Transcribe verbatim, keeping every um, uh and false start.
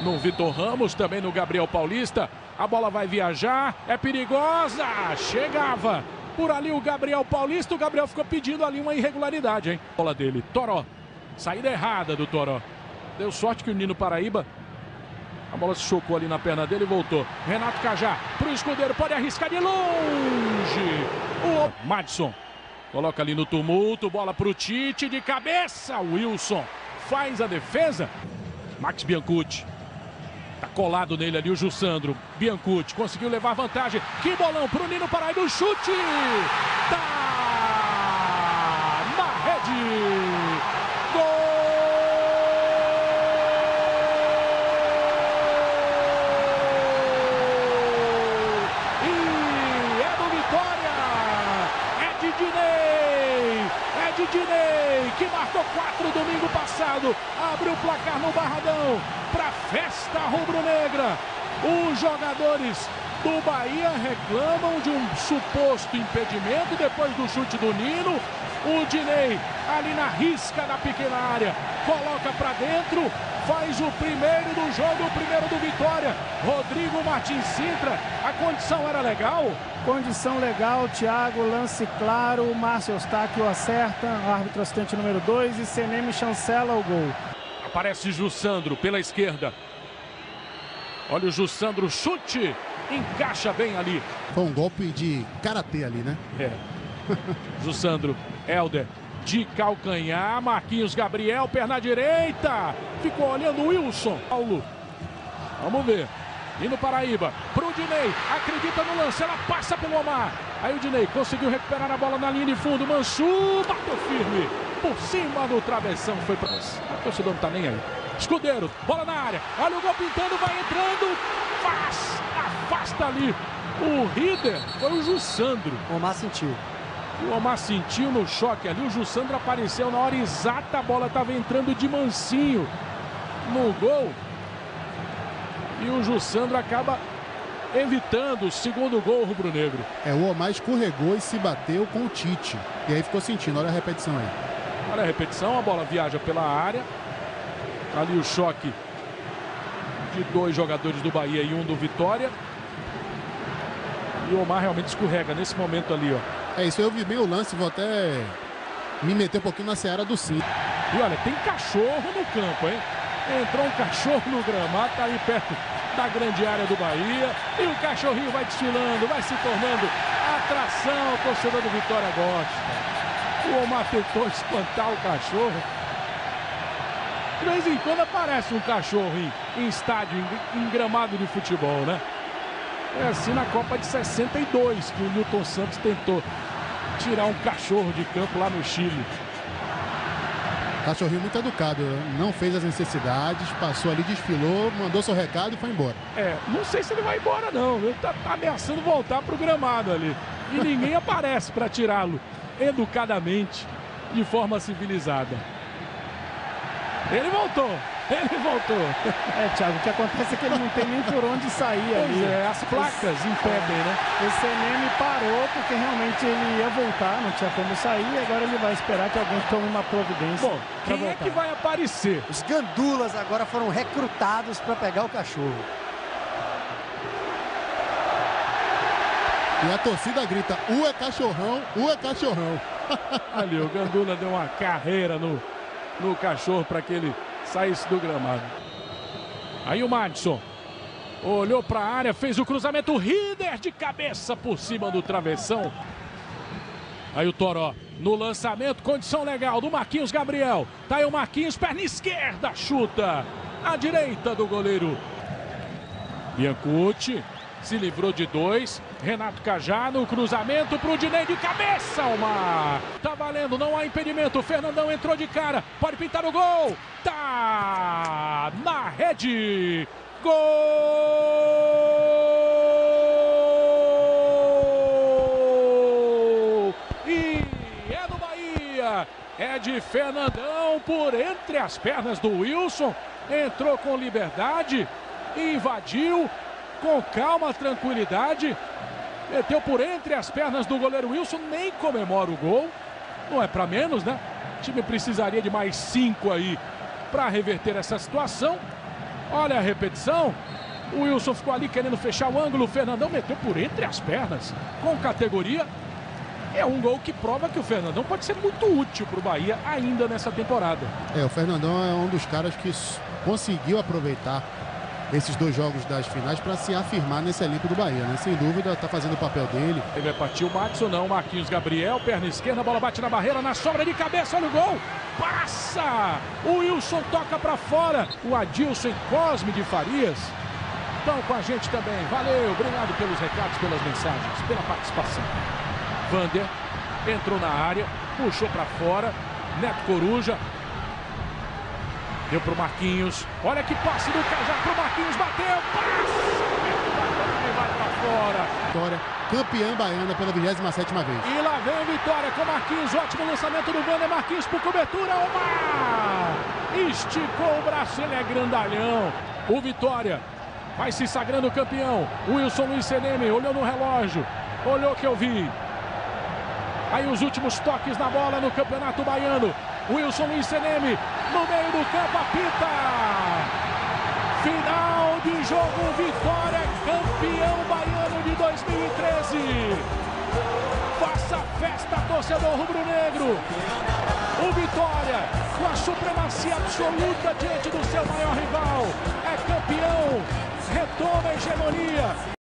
no Vitor Ramos, também no Gabriel Paulista. A bola vai viajar, é perigosa, chegava por ali o Gabriel Paulista. O Gabriel ficou pedindo ali uma irregularidade, hein? Bola dele, Toró, saída errada do Toró. Deu sorte que o Nino Paraíba, a bola se chocou ali na perna dele e voltou. Renato Cajá, pro escudeiro, pode arriscar de longe. O Madison coloca ali no tumulto, bola pro Tite, de cabeça, Wilson faz a defesa. Max Biancucci, tá colado nele ali o Jussandro. Biancucci conseguiu levar vantagem. Que bolão pro Nino Paraíba, o chute! Tá na rede! Gol! E é do Vitória! É de Dinei! É de Dinei, que marcou quatro domingo passado. Abre o placar no Barradão para festa rubro-negra. Os jogadores do Bahia reclamam de um suposto impedimento depois do chute do Nino. O Dinei ali na risca da pequena área, coloca para dentro, faz o primeiro do jogo, o primeiro do Vitória. Rodrigo Martins Sintra, a condição era legal? Condição legal, Thiago, lance claro, Márcio Eustáquio acerta, árbitro assistente número dois, e Seneme chancela o gol. Aparece Jussandro pela esquerda. Olha o Jussandro, chute, encaixa bem ali. Foi um golpe de karatê ali, né? É. Jussandro, Helder, de calcanhar, Marquinhos Gabriel, perna direita. Ficou olhando o Wilson. Paulo, vamos ver. Nino Paraíba, pro Dinei, acredita no lance, ela passa pelo Omar. Aí o Dinei conseguiu recuperar a bola na linha de fundo, Mansu bateu firme, por cima do travessão, foi pra... O torcedor não tá nem aí. Escudeiro, bola na área, olha o gol pintando, vai entrando, faz, afasta ali. O líder foi o Jussandro. O Omar sentiu. O Omar sentiu no choque ali, o Jussandro apareceu na hora exata, a bola estava entrando de mansinho no gol. E o Jussandro acaba evitando o segundo gol rubro-negro. É, o Omar escorregou e se bateu com o Tite. E aí ficou sentindo, olha a repetição aí. Olha a repetição, a bola viaja pela área. Ali o choque de dois jogadores do Bahia e um do Vitória. E o Omar realmente escorrega nesse momento ali, ó. É isso, eu vi bem o lance, vou até me meter um pouquinho na seara do sim. E olha, tem cachorro no campo, hein? Entrou um cachorro no gramado, tá aí perto da grande área do Bahia. E o cachorrinho vai desfilando, vai se tornando atração. O torcedor do Vitória gosta. O Omar tentou espantar o cachorro. De vez em quando aparece um cachorro em, em estádio, em, em gramado de futebol, né? É assim na Copa de sessenta e dois que o Nilton Santos tentou tirar um cachorro de campo lá no Chile. Cachorrinho muito educado, não fez as necessidades, passou ali, desfilou, mandou seu recado e foi embora. É, não sei se ele vai embora não, ele tá, tá ameaçando voltar pro gramado ali. E ninguém aparece para tirá-lo educadamente, de forma civilizada. Ele voltou, ele voltou. É, Thiago, o que acontece é que ele não tem nem por onde sair pois ali. É, as placas impedem, né? O Seneme parou porque realmente ele ia voltar, não tinha como sair, e agora ele vai esperar que alguém tome uma providência. Bom, quem voltar. é que vai aparecer? Os gandulas agora foram recrutados para pegar o cachorro. E a torcida grita, o é cachorrão, o é cachorrão. Ali, o Gandula deu uma carreira no, no cachorro para que ele saísse do gramado. Aí o Madison olhou para a área, fez o cruzamento, o Rieder de cabeça por cima do travessão. Aí o Toró no lançamento, condição legal do Marquinhos Gabriel. Tá aí o Marquinhos, perna esquerda, chuta à direita do goleiro. Biancucci se livrou de dois. Renato Cajá no cruzamento pro Dinei de cabeça, Omar. Tá valendo, não há impedimento. O Fernandão entrou de cara, pode pintar o gol. Tá na rede. Gol! E é do Bahia. É de Fernandão por entre as pernas do Wilson. Entrou com liberdade, invadiu com calma, tranquilidade, meteu por entre as pernas do goleiro Wilson, nem comemora o gol. Não é para menos, né? O time precisaria de mais cinco aí para reverter essa situação. Olha a repetição. O Wilson ficou ali querendo fechar o ângulo. O Fernandão meteu por entre as pernas. Com categoria. É um gol que prova que o Fernandão pode ser muito útil para o Bahia ainda nessa temporada. É, o Fernandão é um dos caras que conseguiu aproveitar esses dois jogos das finais para se afirmar nesse elenco do Bahia, né? Sem dúvida, está fazendo o papel dele. Ele vai partir o Madison, não. Marquinhos Gabriel, perna esquerda, a bola bate na barreira, na sobra de cabeça, olha o gol. Passa! O Wilson toca para fora. O Adilson e Cosme de Farias estão com a gente também. Valeu, obrigado pelos recados, pelas mensagens, pela participação. Vander entrou na área, puxou para fora. Neto Coruja. Deu pro Marquinhos. Olha que passe do Cajá pro Marquinhos. Bateu. Passa. E vai para fora. Vitória, campeã baiana pela vigésima sétima vez. E lá vem a Vitória com Marquinhos. Ótimo lançamento do Vander. Marquinhos por cobertura. Omar! Esticou o braço. Ele é grandalhão. O Vitória vai se sagrando campeão. Wilson Luiz Seneme olhou no relógio. Olhou que eu vi. Aí os últimos toques na bola no Campeonato Baiano. Wilson Luiz Seneme no meio do campo, apita. Final de jogo, Vitória, campeão baiano de dois mil e treze. Faça festa, torcedor rubro-negro. O Vitória, com a supremacia absoluta diante do seu maior rival, é campeão, retoma a hegemonia.